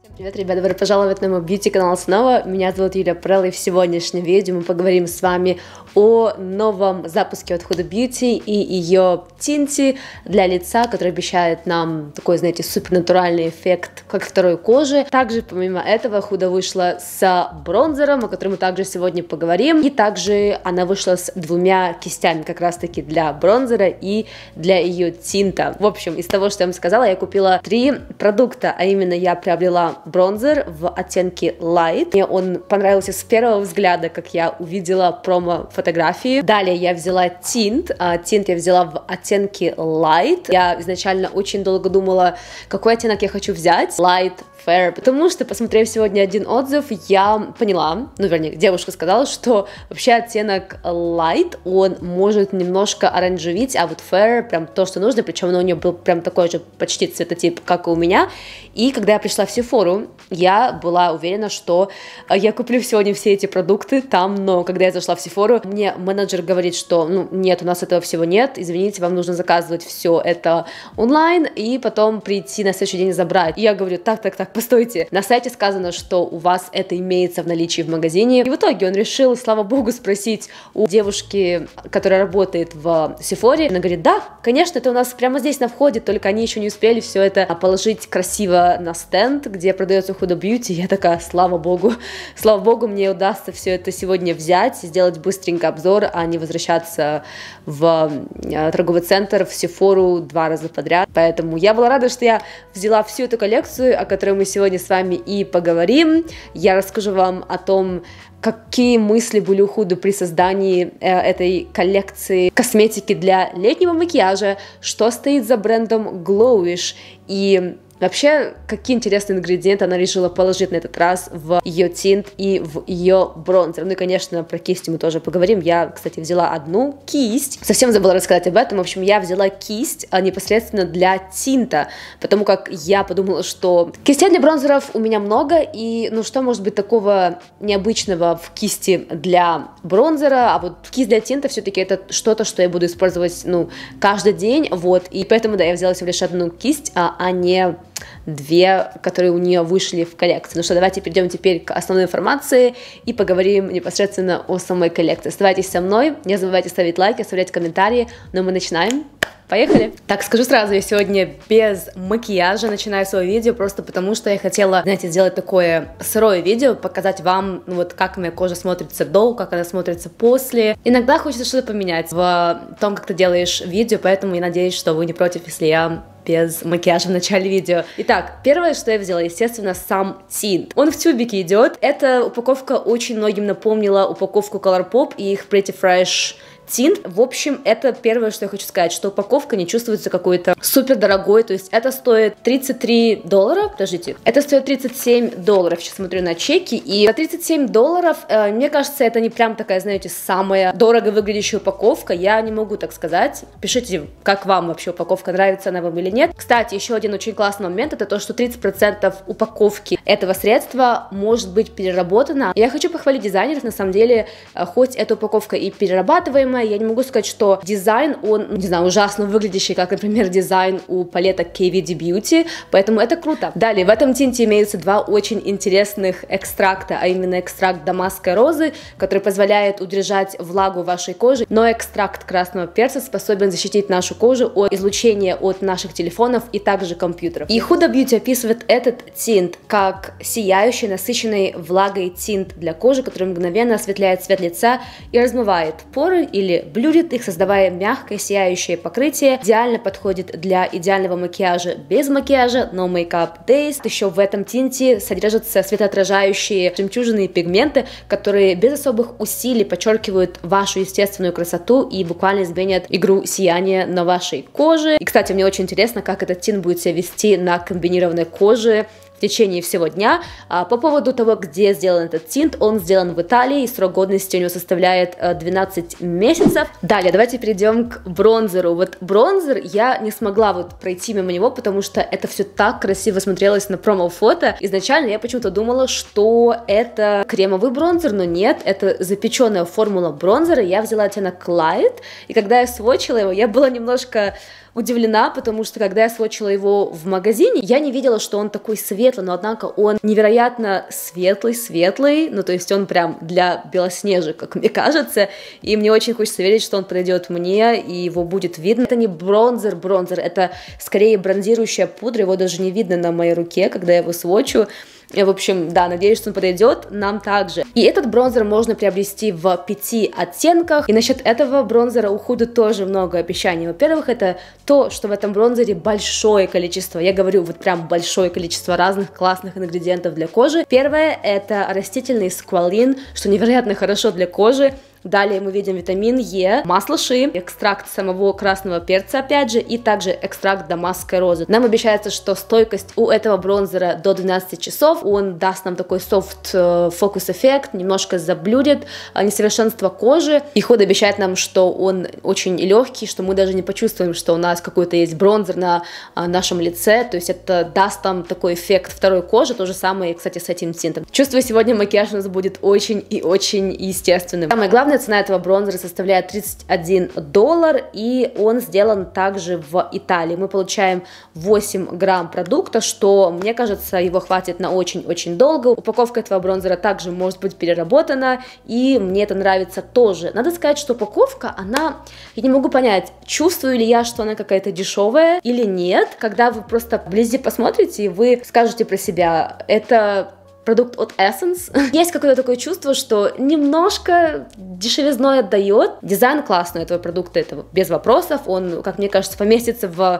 Привет, ребята, добро пожаловать на мой бьюти-канал снова. Меня зовут Юлия Прелл, и в сегодняшнем видео мы поговорим с вами о новом запуске от Huda Beauty и ее тинте для лица, который обещает нам такой, знаете, супернатуральный эффект, как второй кожи. Также, помимо этого, Huda вышла с бронзером, о котором мы также сегодня поговорим. И также она вышла с двумя кистями, как раз-таки для бронзера и для ее тинта. В общем, из того, что я вам сказала, я купила 3 продукта, а именно я приобрела бронзер в оттенке Light. Мне он понравился с первого взгляда, как я увидела промо-фотографии. Далее я взяла тинт. Тинт я взяла в оттенке Light. Я изначально очень долго думала, какой оттенок я хочу взять. Light, Fair. Потому что, посмотрев сегодня один отзыв, я поняла, ну, вернее, девушка сказала, что вообще оттенок Light, он может немножко оранжевить, а вот Fair прям то, что нужно, причем у нее был прям такой же почти цветотип, как и у меня. И когда я пришла в Sephora, я была уверена, что я куплю сегодня все эти продукты там, но когда я зашла в Sephora, мне менеджер говорит, что, ну, нет, у нас этого всего нет, извините, вам нужно заказывать все это онлайн и потом прийти на следующий день забрать. И я говорю, так, постойте, на сайте сказано, что у вас это имеется в наличии в магазине. И в итоге он решил, слава богу, спросить у девушки, которая работает в Sephora. Она говорит, да, конечно, это у нас прямо здесь на входе, только они еще не успели все это положить красиво на стенд, где продается Huda Beauty. Я такая, слава богу, мне удастся все это сегодня взять, сделать быстренько обзор, а не возвращаться в торговый центр, в Sephora 2 раза подряд. Поэтому я была рада, что я взяла всю эту коллекцию, о которой мы сегодня с вами и поговорим. Я расскажу вам о том, какие мысли были у Huda при создании этой коллекции косметики для летнего макияжа, что стоит за брендом Glowish и вообще, какие интересные ингредиенты она решила положить на этот раз в ее тинт и в ее бронзер. Ну и, конечно, про кисти мы тоже поговорим. Я, кстати, взяла одну кисть. Совсем забыла рассказать об этом. В общем, я взяла кисть непосредственно для тинта, потому как я подумала, что кистей для бронзеров у меня много, и ну что может быть такого необычного в кисти для бронзера, а вот кисть для тинта все-таки это что-то, что я буду использовать, ну, каждый день, вот, и поэтому, да, я взяла всего лишь одну кисть, а не 2, которые у нее вышли в коллекции. Ну что, давайте перейдем теперь к основной информации и поговорим непосредственно о самой коллекции. Оставайтесь со мной, не забывайте ставить лайки, оставлять комментарии, но мы начинаем. Поехали! Так, скажу сразу, я сегодня без макияжа начинаю свое видео, просто потому что я хотела, знаете, сделать такое сырое видео, показать вам, ну, вот как моя кожа смотрится до, как она смотрится после. Иногда хочется что-то поменять в том, как ты делаешь видео, поэтому я надеюсь, что вы не против, если я без макияжа в начале видео. Итак, первое, что я взяла, естественно, сам тинт. Он в тюбике идет. Эта упаковка очень многим напомнила упаковку Colourpop и их Pretty Fresh тинт. В общем, это первое, что я хочу сказать, что упаковка не чувствуется какой-то супер дорогой, то есть это стоит $33, подождите, это стоит $37, сейчас смотрю на чеки, и за $37, мне кажется, это не прям такая, знаете, самая дорого выглядящая упаковка, я не могу так сказать. Пишите, как вам вообще упаковка, нравится она вам или нет. Кстати, еще один очень классный момент, это то, что 30% упаковки этого средства может быть переработана. Я хочу похвалить дизайнеров, на самом деле, хоть эта упаковка и перерабатываемая, я не могу сказать, что дизайн, он, не знаю, ужасно выглядящий, как, например, дизайн у палеток KVD Beauty, поэтому это круто. Далее, в этом тинте имеются 2 очень интересных экстракта, а именно экстракт дамасской розы, который позволяет удержать влагу вашей кожи, но экстракт красного перца способен защитить нашу кожу от излучения от наших телефонов и также компьютеров. И Huda Beauty описывает этот тинт как сияющий, насыщенный влагой тинт для кожи, который мгновенно осветляет цвет лица и размывает поры или блюрит их, создавая мягкое сияющее покрытие. Идеально подходит для идеального макияжа без макияжа, no makeup days. Еще в этом тинте содержатся светоотражающие жемчужные пигменты, которые без особых усилий подчеркивают вашу естественную красоту и буквально изменят игру сияния на вашей коже. И, кстати, мне очень интересно, как этот тинт будет себя вести на комбинированной коже в течение всего дня. По поводу того, где сделан этот тинт, он сделан в Италии, и срок годности у него составляет 12 месяцев. Далее, давайте перейдем к бронзеру. Вот бронзер я не смогла вот пройти мимо него, потому что это все так красиво смотрелось на промо-фото. Изначально я почему-то думала, что это кремовый бронзер, но нет, это запеченная формула бронзера. Я взяла оттенок Light, и когда я сводчила его, я была немножко удивлена, потому что когда я сводчила его в магазине, я не видела, что он такой светлый, но однако он невероятно светлый, ну то есть он прям для белоснежек, как мне кажется, и мне очень хочется верить, что он подойдет мне, и его будет видно. Это не бронзер, это скорее бронзирующая пудра, его даже не видно на моей руке, когда я его сводчу. В общем, да, надеюсь, что он подойдет нам также. И этот бронзер можно приобрести в 5 оттенках. И насчет этого бронзера у Huda тоже много обещаний. Во-первых, это то, что в этом бронзере большое количество, я говорю, вот прям большое количество разных классных ингредиентов для кожи. Первое, это растительный сквалин, что невероятно хорошо для кожи. Далее мы видим витамин Е, масло ши, экстракт самого красного перца, опять же, и также экстракт дамасской розы. Нам обещается, что стойкость у этого бронзера до 12 часов, он даст нам такой soft фокус эффект, немножко заблюдит несовершенство кожи. И Huda обещает нам, что он очень легкий, что мы даже не почувствуем, что у нас какой-то есть бронзер на нашем лице, то есть это даст нам такой эффект второй кожи, то же самое, кстати, с этим тинтом. Чувствую, сегодня макияж у нас будет очень и очень естественным. Самое главное, цена этого бронзера составляет $31, и он сделан также в Италии. Мы получаем 8 грамм продукта, что, мне кажется, его хватит на очень-очень долго. Упаковка этого бронзера также может быть переработана, и мне это нравится тоже. Надо сказать, что упаковка, я не могу понять, чувствую ли я, что она какая-то дешевая или нет. Когда вы просто вблизи посмотрите, вы скажете про себя, это продукт от Essence. Есть какое-то такое чувство, что немножко дешевизной отдает. Дизайн классный этого продукта, это без вопросов. Он, как мне кажется, поместится в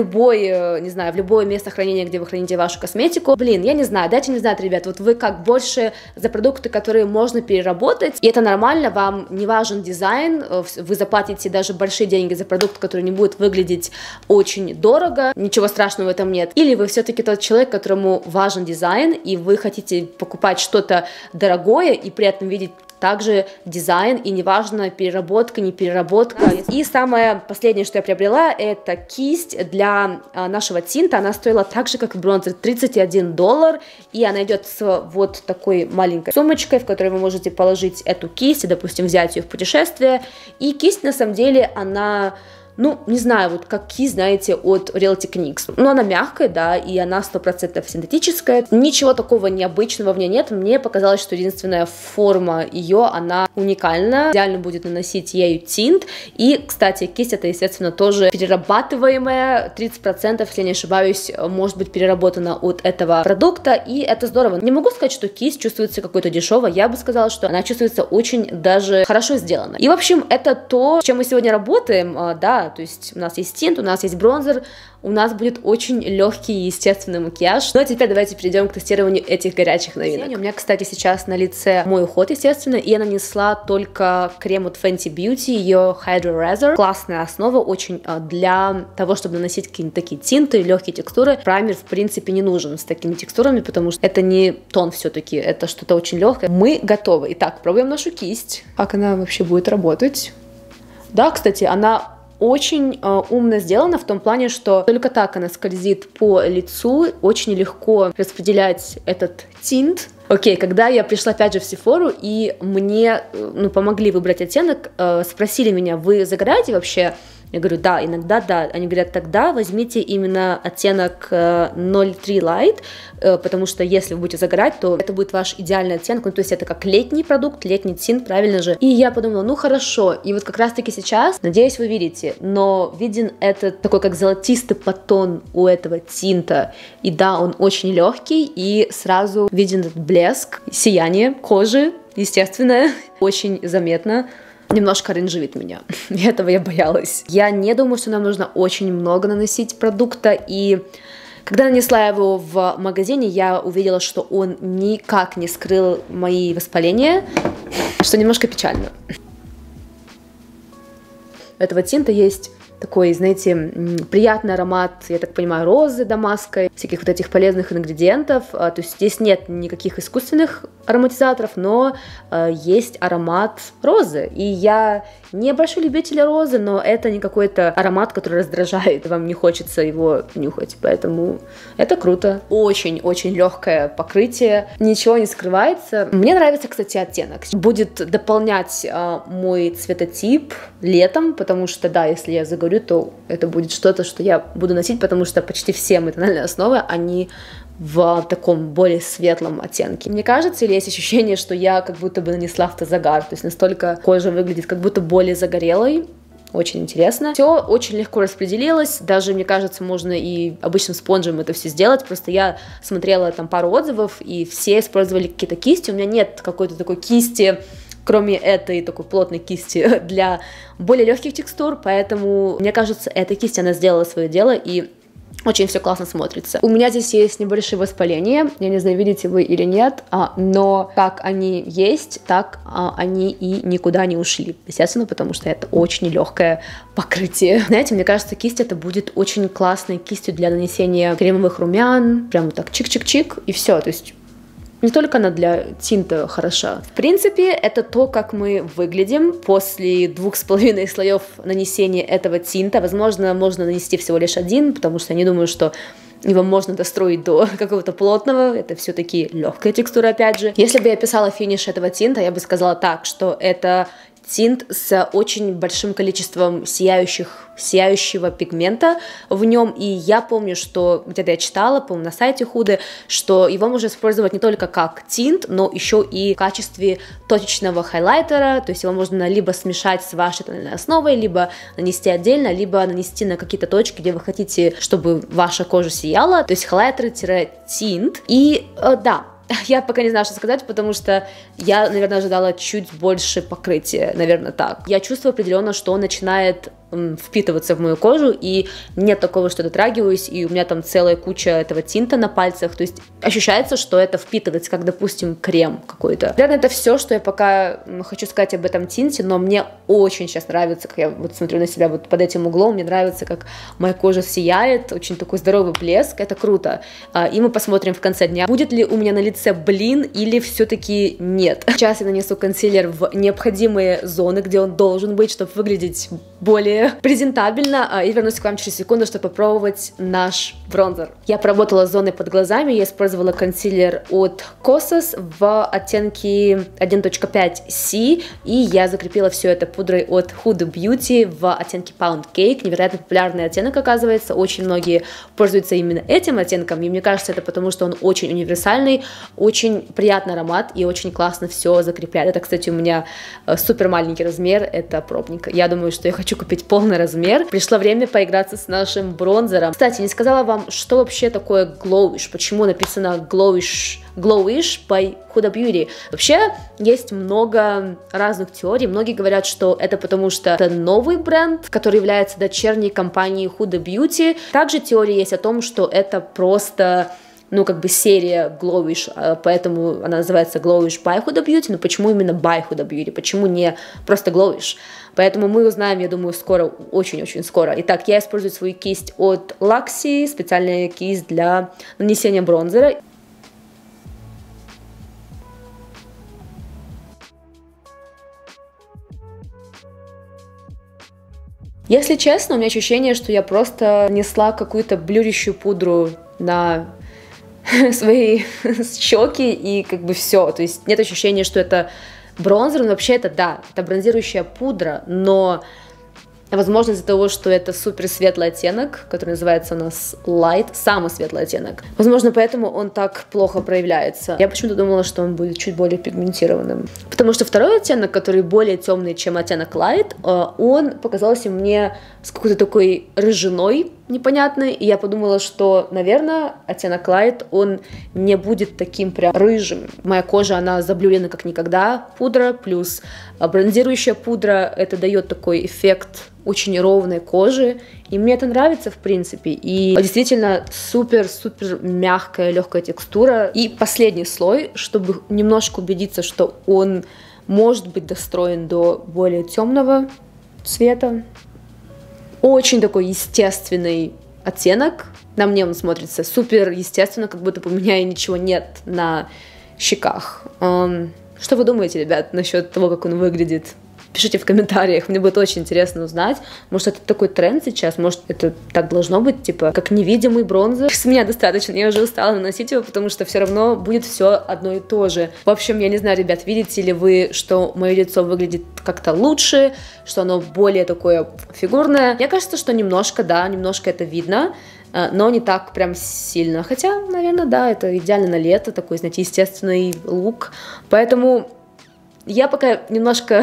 любое место хранения, где вы храните вашу косметику. Блин, я не знаю, дайте мне знать, ребят, вот вы как больше за продукты, которые можно переработать, и это нормально, вам не важен дизайн, вы заплатите даже большие деньги за продукт, который не будет выглядеть очень дорого, ничего страшного в этом нет. Или вы все-таки тот человек, которому важен дизайн, и вы хотите покупать что-то дорогое и при этом видеть также дизайн, и неважно, переработка, не переработка. И самое последнее, что я приобрела, это кисть для нашего тинта. Она стоила так же, как и бронзер, $31, и она идет с вот такой маленькой сумочкой, в которой вы можете положить эту кисть и, допустим, взять ее в путешествие. И кисть, на самом деле, она... не знаю, вот как кисть, знаете, от Real Techniques. Она мягкая, да, и она 100% синтетическая. Ничего такого необычного в ней нет. Мне показалось, что единственная форма ее, она уникальна. Идеально будет наносить ею тинт. И, кстати, кисть это, естественно, тоже перерабатываемая. 30%, если не ошибаюсь, может быть переработана от этого продукта. И это здорово. Не могу сказать, что кисть чувствуется какой-то дешевой. Я бы сказала, что она чувствуется очень даже хорошо сделана. И, в общем, это то, с чем мы сегодня работаем, да. То есть у нас есть тинт, у нас есть бронзер, у нас будет очень легкий и естественный макияж. Ну а теперь давайте перейдем к тестированию этих горячих новинок. У меня, кстати, сейчас на лице мой уход, естественно, и я нанесла только крем от Fenty Beauty, ее Hydro Razor. Классная основа, очень для того, чтобы наносить какие-нибудь такие тинты, легкие текстуры. Праймер, в принципе, не нужен с такими текстурами, потому что это не тон все-таки, это что-то очень легкое. Мы готовы. Итак, пробуем нашу кисть. Как она вообще будет работать? Да, кстати, она очень умно сделано в том плане, что только так она скользит по лицу, очень легко распределять этот тинт. Окей, когда я пришла опять же в Sephora, и мне помогли выбрать оттенок, спросили меня, вы загораете вообще? Я говорю, да, иногда да. Они говорят, тогда возьмите именно оттенок 03 Light, потому что если вы будете загорать, то это будет ваш идеальный оттенок, то есть это как летний продукт, летний тинт, правильно же. И я подумала, хорошо, и вот как раз таки сейчас, надеюсь, вы видите, но виден этот такой как золотистый подтон у этого тинта, и да, он очень легкий, и сразу виден этот блеск, сияние кожи, естественно, очень заметно. Немножко оранжевит меня, и этого я боялась. Я не думаю, что нам нужно очень много наносить продукта, и когда нанесла его в магазине, я увидела, что он никак не скрыл мои воспаления, что немножко печально. У этого тинта есть такой, знаете, приятный аромат, я так понимаю, розы дамасской, всяких вот этих полезных ингредиентов. То есть здесь нет никаких искусственных ароматизаторов, но есть аромат розы. И я не большой любитель розы, но это не какой-то аромат, который раздражает, вам не хочется его нюхать, поэтому это круто. Очень-очень легкое покрытие, ничего не скрывается. Мне нравится, кстати, оттенок. Будет дополнять мой цветотип летом, потому что, да, если я загорю выберу, то это будет что-то, что я буду носить, потому что почти все мои тональные основы, они в таком более светлом оттенке. Мне кажется, или есть ощущение, что я как будто бы нанесла автозагар, то есть настолько кожа выглядит как будто более загорелой. Очень интересно. Все очень легко распределилось, даже, мне кажется, можно и обычным спонжем это все сделать, просто я смотрела там пару отзывов, и все использовали какие-то кисти, у меня нет какой-то такой кисти, кроме этой такой плотной кисти для более легких текстур, поэтому, мне кажется, эта кисть, она сделала свое дело, и очень все классно смотрится. У меня здесь есть небольшие воспаления, я не знаю, видите вы или нет, но как они есть, так они и никуда не ушли, естественно, потому что это очень легкое покрытие. Знаете, мне кажется, кисть это будет очень классной кистью для нанесения кремовых румян, прям так чик-чик-чик, и все, то есть не только она для тинта хороша. В принципе, это то, как мы выглядим после 2,5 слоев нанесения этого тинта. Возможно, можно нанести всего лишь один, потому что я не думаю, что его можно достроить до какого-то плотного. Это все-таки легкая текстура, опять же. Если бы я писала финиш этого тинта, я бы сказала так, что это тинт с очень большим количеством сияющего пигмента в нем, и я помню, что где-то я читала, по-моему, на сайте Huda, что его можно использовать не только как тинт, но еще и в качестве точечного хайлайтера, то есть его можно либо смешать с вашей тональной основой, либо нанести отдельно, либо нанести на какие-то точки, где вы хотите, чтобы ваша кожа сияла, то есть хайлайтер-тинт, и да, я пока не знаю, что сказать, потому что я, наверное, ожидала чуть больше покрытия, наверное, так. Я чувствую определенно, что он начинает впитываться в мою кожу, и нет такого, что дотрагиваюсь, и у меня там целая куча этого тинта на пальцах, то есть ощущается, что это впитывается, как, допустим, крем какой-то. Наверное, это все, что я пока хочу сказать об этом тинте, но мне очень сейчас нравится, как я вот смотрю на себя вот под этим углом, мне нравится, как моя кожа сияет, очень такой здоровый блеск, это круто. И мы посмотрим в конце дня, будет ли у меня на лице блин или все-таки нет. Сейчас я нанесу консилер в необходимые зоны, где он должен быть, чтобы выглядеть более презентабельно, и вернусь к вам через секунду, чтобы попробовать наш бронзер. Я поработала с зоной под глазами, я использовала консилер от Kosas в оттенке 1.5C, и я закрепила все это пудрой от Huda Beauty в оттенке Pound Cake, невероятно популярный оттенок, оказывается, очень многие пользуются именно этим оттенком, и мне кажется, это потому, что он очень универсальный, очень приятный аромат и очень классно все закрепляет. Это, кстати, у меня супер маленький размер, это пробник. Я думаю, что я хочу купить полный размер. Пришло время поиграться с нашим бронзером. Кстати, не сказала вам, что вообще такое Glowish, почему написано Glowish by Huda Beauty. Вообще, есть много разных теорий. Многие говорят, что это потому, что это новый бренд, который является дочерней компанией Huda Beauty. Также теория есть о том, что это просто как бы серия Glowish, поэтому она называется Glowish by Huda Beauty, но почему именно by Huda Beauty, почему не просто Glowish? Поэтому мы узнаем, я думаю, скоро, очень-очень скоро. Итак, я использую свою кисть от Luxie, специальная кисть для нанесения бронзера. Если честно, у меня ощущение, что я просто нанесла какую-то блюрящую пудру на свои щеки и как бы все, то есть нет ощущения, что это бронзер, но вообще это да, это бронзирующая пудра, но возможно из-за того, что это супер светлый оттенок, который называется у нас Light, самый светлый оттенок, возможно поэтому он так плохо проявляется. Я почему-то думала, что он будет чуть более пигментированным, потому что второй оттенок, который более темный, чем оттенок Light, он показался мне с какой-то такой рыжиной непонятной, и я подумала, что, наверное, оттенок Light, он не будет таким прям рыжим. Моя кожа, она заблюрена как никогда, пудра, плюс бронзирующая пудра, это дает такой эффект очень ровной кожи, и мне это нравится, в принципе, и действительно супер-супер мягкая, легкая текстура. И последний слой, чтобы немножко убедиться, что он может быть достроен до более темного цвета. Очень такой естественный оттенок. На мне он смотрится супер естественно, как будто бы у меня ничего нет на щеках. Что вы думаете, ребят, насчет того, как он выглядит? Пишите в комментариях, мне будет очень интересно узнать. Может, это такой тренд сейчас, может, это так должно быть, типа, как невидимый бронзер. С меня достаточно, я уже устала наносить его, потому что все равно будет все одно и то же. В общем, я не знаю, ребят, видите ли вы, что мое лицо выглядит как-то лучше, что оно более такое фигурное. Мне кажется, что немножко, да, немножко это видно, но не так прям сильно. Хотя, наверное, да, это идеально на лето, такой, знаете, естественный лук. Поэтому я пока немножко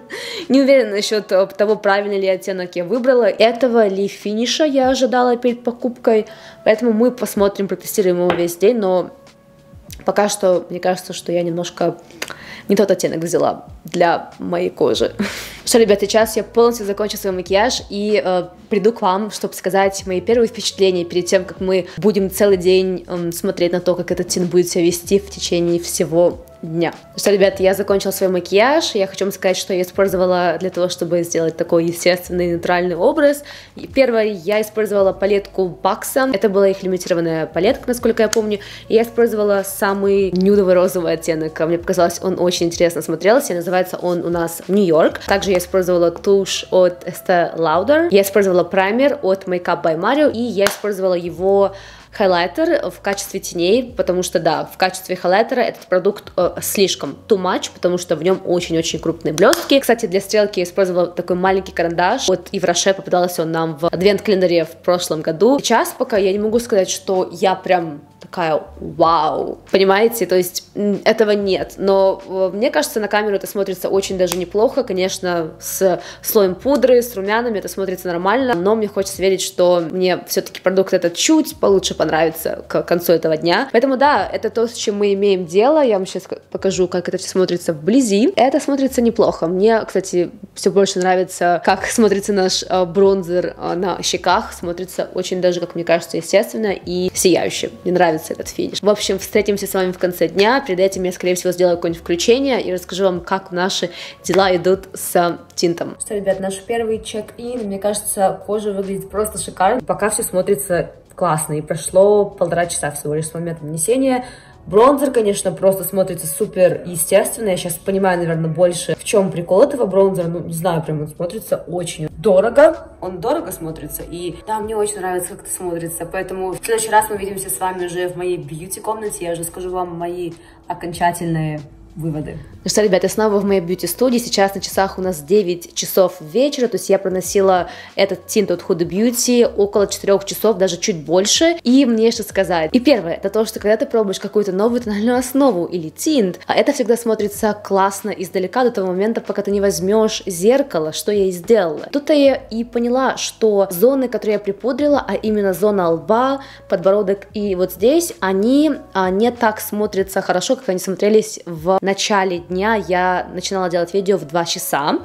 не уверена насчет того, правильный ли оттенок я выбрала. Этого ли финиша я ожидала перед покупкой. Поэтому мы посмотрим, протестируем его весь день, но пока что, мне кажется, что я немножко не тот оттенок взяла для моей кожи. Что, ребят, сейчас я полностью закончу свой макияж и приду к вам, чтобы сказать мои первые впечатления перед тем, как мы будем целый день смотреть на то, как этот тин будет себя вести в течение всего дня. Что, ребят, я закончила свой макияж, я хочу вам сказать, что я использовала для того, чтобы сделать такой естественный, нейтральный образ. Первое, я использовала палетку Бакса, это была их лимитированная палетка, насколько я помню, и я использовала самый нюдовый розовый оттенок, мне показалось, он очень интересно смотрелся, и называется он у нас Нью-Йорк. Также я использовала тушь от Estee Lauder, я использовала праймер от Makeup by Mario, и я использовала его хайлайтер в качестве теней, потому что, да, в качестве хайлайтера этот продукт слишком too much, потому что в нем очень-очень крупные блестки. Кстати, для стрелки я использовала такой маленький карандаш от Yves Rocher, попадался он нам в адвент-календаре в прошлом году. Сейчас пока я не могу сказать, что я прям такая вау, понимаете, то есть этого нет, но мне кажется, на камеру это смотрится очень даже неплохо, конечно, с слоем пудры, с румянами это смотрится нормально, но мне хочется верить, что мне все-таки продукт этот чуть получше понравится к концу этого дня, поэтому да, это то, с чем мы имеем дело, я вам сейчас покажу, как это все смотрится вблизи, это смотрится неплохо, мне, кстати, все больше нравится, как смотрится наш бронзер на щеках, смотрится очень даже, как мне кажется, естественно и сияюще, мне нравится этот финиш. В общем, встретимся с вами в конце дня. Перед этим я, скорее всего, сделаю какое-нибудь включение и расскажу вам, как наши дела идут с тинтом. Что, ребят, наш первый чек-ин. Мне кажется, кожа выглядит просто шикарно. Пока все смотрится классно. И прошло 1,5 часа всего лишь с момента нанесения. Бронзер, конечно, просто смотрится супер естественно. Я сейчас понимаю, наверное, больше, в чем прикол этого бронзера. Ну, не знаю, прям он смотрится очень дорого. Он дорого смотрится. И да, мне очень нравится, как это смотрится. Поэтому в следующий раз мы увидимся с вами уже в моей бьюти-комнате. Я уже скажу вам мои окончательные выводы. Ну что, ребята, снова в моей бьюти-студии. Сейчас на часах у нас 9 часов вечера, то есть я проносила этот тинт от Huda Beauty около 4 часов, даже чуть больше. И мне что сказать. И первое, это то, что когда ты пробуешь какую-то новую тональную основу или тинт, это всегда смотрится классно издалека до того момента, пока ты не возьмешь зеркало, что я и сделала. Тут я и поняла, что зоны, которые я припудрила, а именно зона лба, подбородок и вот здесь, они не так смотрятся хорошо, как они смотрелись в начале дня. Я начинала делать видео в 2 часа,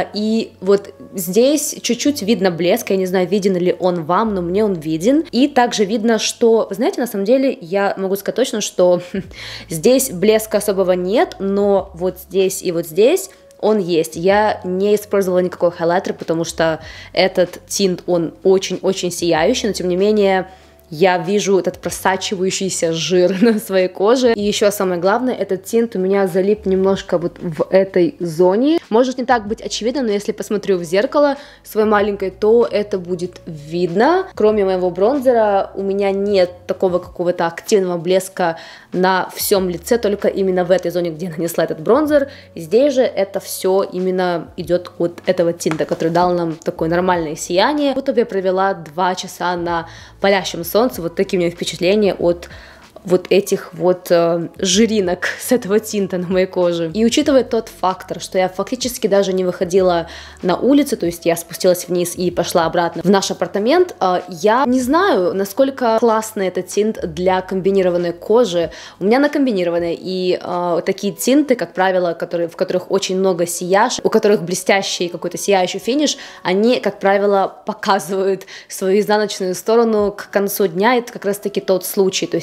и вот здесь чуть-чуть видно блеск, я не знаю, виден ли он вам, но мне он виден, и также видно, что, вы знаете, на самом деле, я могу сказать точно, что здесь блеска особого нет, но вот здесь и вот здесь он есть. Я не использовала никакой хайлайтер, потому что этот тинт, он очень-очень сияющий, но тем не менее я вижу этот просачивающийся жир на своей коже. И еще самое главное, этот тинт у меня залип немножко вот в этой зоне. Может не так быть очевидно, но если посмотрю в зеркало своей маленькой, то это будет видно. Кроме моего бронзера у меня нет такого какого-то активного блеска на всем лице, только именно в этой зоне, где я нанесла этот бронзер. Здесь же это все именно идет от этого тинта, который дал нам такое нормальное сияние. Будто бы я провела 2 часа на палящем солнце. Вот такие у меня впечатления от вот этих вот жиринок с этого тинта на моей коже. И учитывая тот фактор, что я фактически даже не выходила на улицу, то есть я спустилась вниз и пошла обратно в наш апартамент, я не знаю, насколько классный этот тинт для комбинированной кожи. У меня она комбинированная, и такие тинты, как правило, в которых очень много сияж, у которых блестящий какой-то сияющий финиш, они, как правило, показывают свою изнаночную сторону к концу дня. Это как раз таки тот случай. То есть не могу сказать,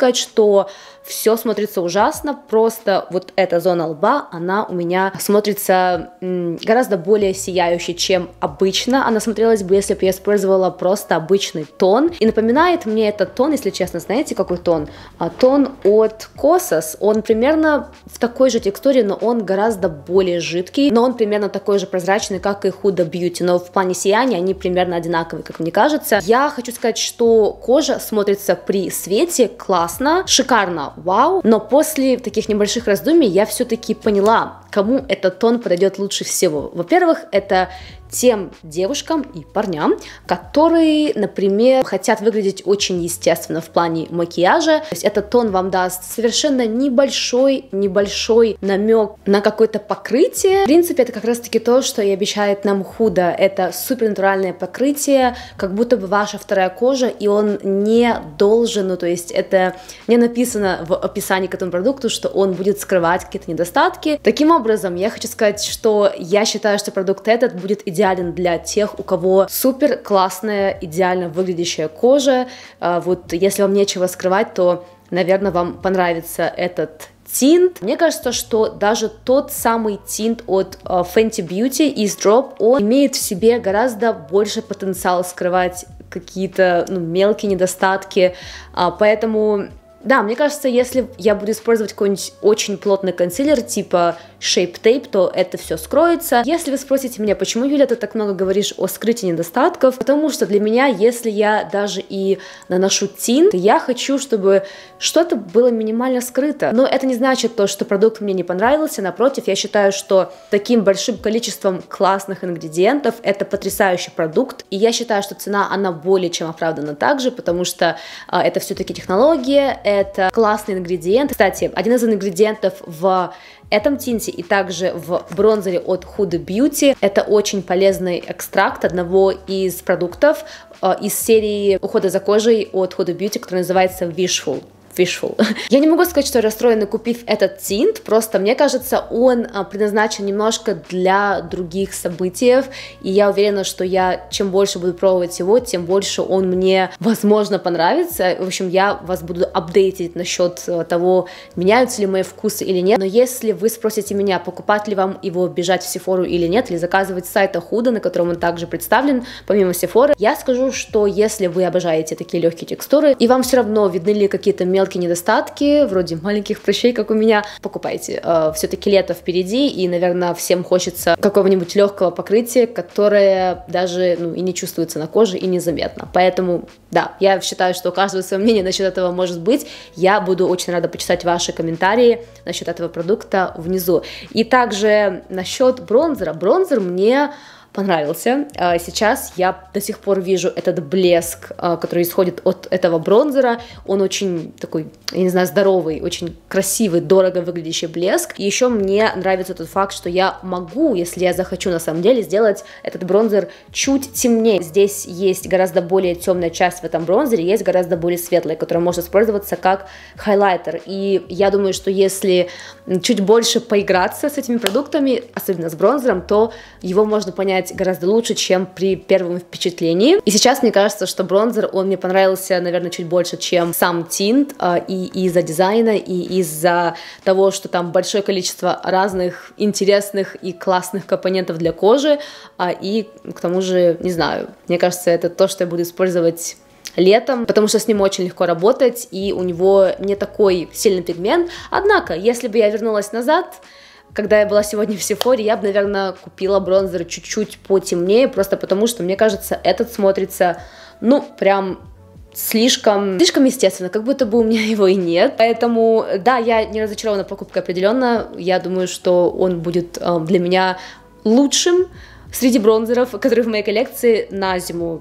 сказать, что все смотрится ужасно, просто вот эта зона лба, она у меня смотрится гораздо более сияющей, чем обычно она смотрелась бы, если бы я использовала просто обычный тон. И напоминает мне этот тон, если честно, знаете, какой тон? Тон от Kosas, он примерно в такой же текстуре, но он гораздо более жидкий, но он примерно такой же прозрачный, как и Huda Beauty, но в плане сияния они примерно одинаковые, как мне кажется. Я хочу сказать, что кожа смотрится при свете классно, шикарно, вау, но после таких небольших раздумий я все-таки поняла, кому этот тон подойдет лучше всего. Во-первых, это тем девушкам и парням, которые, например, хотят выглядеть очень естественно в плане макияжа. То есть этот тон вам даст совершенно небольшой намек на какое-то покрытие. В принципе, это как раз-таки то, что и обещает нам Huda. Это супернатуральное покрытие, как будто бы ваша вторая кожа, и он не должен, ну то есть это не написано в описании к этому продукту, что он будет скрывать какие-то недостатки. Таким образом, я хочу сказать, что я считаю, что продукт этот будет идеален для тех, у кого супер классная, идеально выглядящая кожа. Вот если вам нечего скрывать, то, наверное, вам понравится этот тинт. Мне кажется, что даже тот самый тинт от Fenty Beauty Ease Drop, он имеет в себе гораздо больше потенциала скрывать какие-то мелкие недостатки, поэтому... Да, мне кажется, если я буду использовать какой-нибудь очень плотный консилер типа Shape Tape, то это все скроется. Если вы спросите меня, почему, Юля, ты так много говоришь о скрытии недостатков, потому что для меня, если я даже и наношу тинт, я хочу, чтобы что-то было минимально скрыто. Но это не значит то, что продукт мне не понравился, напротив, я считаю, что таким большим количеством классных ингредиентов это потрясающий продукт, и я считаю, что цена, она более чем оправдана также, потому что это все-таки технология, это классный ингредиент. Кстати, один из ингредиентов в этом тинте и также в бронзере от Huda Beauty это очень полезный экстракт одного из продуктов из серии ухода за кожей от Huda Beauty, который называется Wishful. Я не могу сказать, что я расстроена, купив этот тинт, просто мне кажется, он предназначен немножко для других событий, и я уверена, что я чем больше буду пробовать его, тем больше он мне, возможно, понравится. В общем, я вас буду апдейтить насчет того, меняются ли мои вкусы или нет, но если вы спросите меня, покупать ли вам его, бежать в Sephora или нет, или заказывать с сайта Huda, на котором он также представлен, помимо Sephora, я скажу, что если вы обожаете такие легкие текстуры, и вам все равно видны ли какие-то мелкие недостатки, вроде маленьких прыщей, как у меня, покупайте. Все-таки лето впереди, и, наверное, всем хочется какого-нибудь легкого покрытия, которое даже и не чувствуется на коже и незаметно. Поэтому, да, я считаю, что у каждого свое мнение насчет этого может быть. Я буду очень рада почитать ваши комментарии насчет этого продукта внизу. И также насчет бронзера. Бронзер мне понравился. Сейчас я до сих пор вижу этот блеск, который исходит от этого бронзера. Он очень такой, я не знаю, здоровый, очень красивый, дорого выглядящий блеск. И еще мне нравится тот факт, что я могу, если я захочу на самом деле, сделать этот бронзер чуть темнее. Здесь есть гораздо более темная часть в этом бронзере, есть гораздо более светлая, которая может использоваться как хайлайтер. И я думаю, что если чуть больше поиграться с этими продуктами, особенно с бронзером, то его можно понять гораздо лучше, чем при первом впечатлении. И сейчас мне кажется, что бронзер, он мне понравился, наверное, чуть больше, чем сам тинт, и из-за дизайна, и из-за того, что там большое количество разных интересных и классных компонентов для кожи, и к тому же, не знаю, мне кажется, это то, что я буду использовать летом, потому что с ним очень легко работать, и у него не такой сильный пигмент. Однако, если бы я вернулась назад, когда я была сегодня в Sephora, я бы, наверное, купила бронзер чуть-чуть потемнее, просто потому что, мне кажется, этот смотрится, прям слишком естественно, как будто бы у меня его и нет. Поэтому, да, я не разочарована покупкой определенно. Я думаю, что он будет для меня лучшим среди бронзеров, которые в моей коллекции на зиму,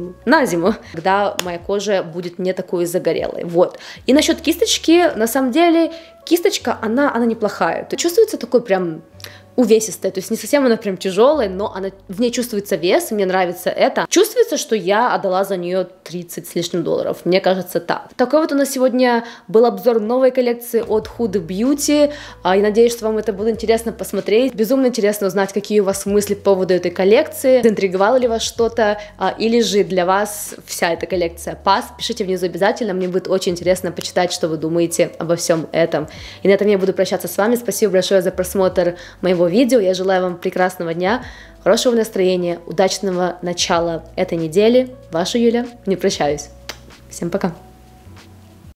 когда моя кожа будет не такой загорелой. Вот. И насчет кисточки, на самом деле, кисточка, она неплохая. Чувствуется такой прям увесистая, то есть не совсем она прям тяжелая, но она, в ней чувствуется вес, и мне нравится это. Чувствуется, что я отдала за нее 30 с лишним долларов, мне кажется так. Такой вот у нас сегодня был обзор новой коллекции от Huda Beauty, и надеюсь, что вам это было интересно посмотреть. Безумно интересно узнать, какие у вас мысли по поводу этой коллекции, заинтриговало ли вас что-то, или же для вас вся эта коллекция пас. Пишите внизу обязательно, мне будет очень интересно почитать, что вы думаете обо всем этом. И на этом я буду прощаться с вами. Спасибо большое за просмотр моего видео. Я желаю вам прекрасного дня, хорошего настроения, удачного начала этой недели. Ваша Юля. Не прощаюсь. Всем пока.